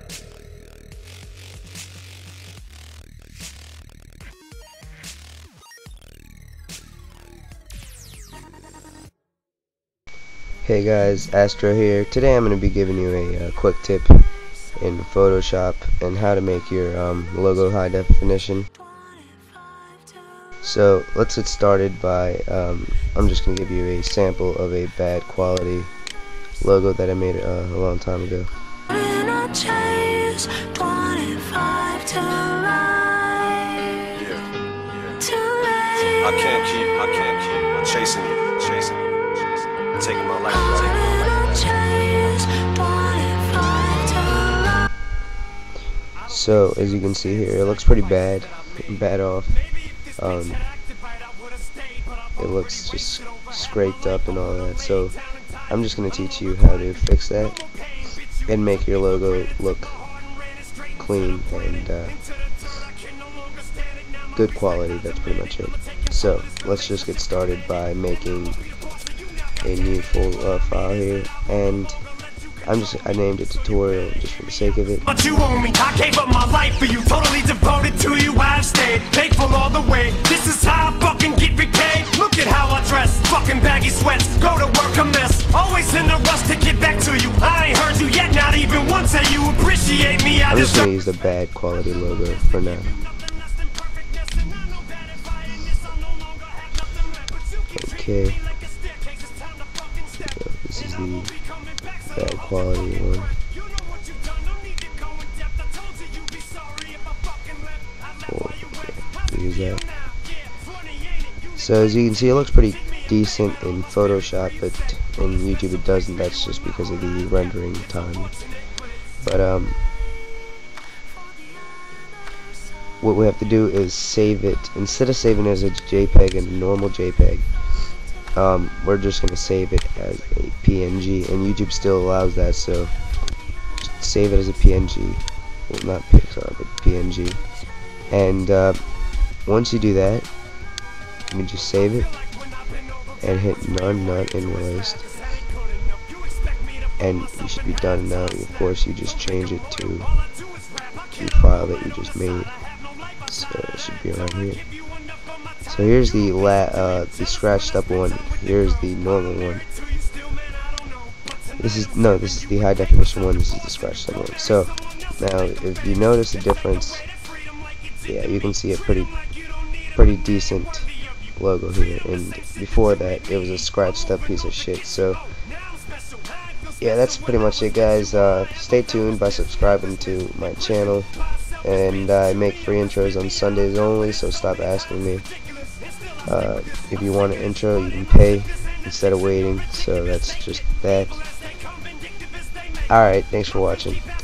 Hey guys, Astro here. Today I'm going to be giving you a quick tip in Photoshop and how to make your logo high definition. So let's get started by, I'm just going to give you a sample of a bad quality logo that I made a long time ago. I can't keep chasing you. Taking my life. So as you can see here, it looks pretty bad off. It looks just scraped up and all that. So I'm just going to teach you how to fix that and make your logo look clean and good quality. That's pretty much it. So let's just get started by making a new full file here, and I named it tutorial just for the sake of it. But you owe me, I gave up my life for you, totally devoted to you, I've stayed faithful all the way. This is how I fucking get repaid. Look at how I dress, fucking baggy sweats, go to work a mess, always in a rush to get back to you. I ain't heard you yet, not even once say you appreciate me. I'm just gonna use the bad quality logo for now. Okay. This is the bad quality one. Use that. So as you can see, it looks pretty decent in Photoshop, but in YouTube it doesn't. That's just because of the rendering time. But what we have to do is save it. Instead of saving it as a JPEG and a normal JPEG, we're just going to save it as a PNG, and YouTube still allows that, so save it as a PNG. Well, not Pixar, but PNG. And once you do that, you can just save it and hit none, not interlaced, and you should be done now. Of course, you just change it to the file that you just made, so it should be around here. So here's the scratched up one. Here's the normal one. This is the high definition one. This is the scratched up one. So now, if you notice the difference, yeah, you can see a pretty decent logo here. And before that, it was a scratched up piece of shit. So yeah, that's pretty much it, guys. Stay tuned by subscribing to my channel, and I make free intros on Sundays only. So stop asking me. If you want an intro, you can pay instead of waiting, so that's just that. Alright, thanks for watching.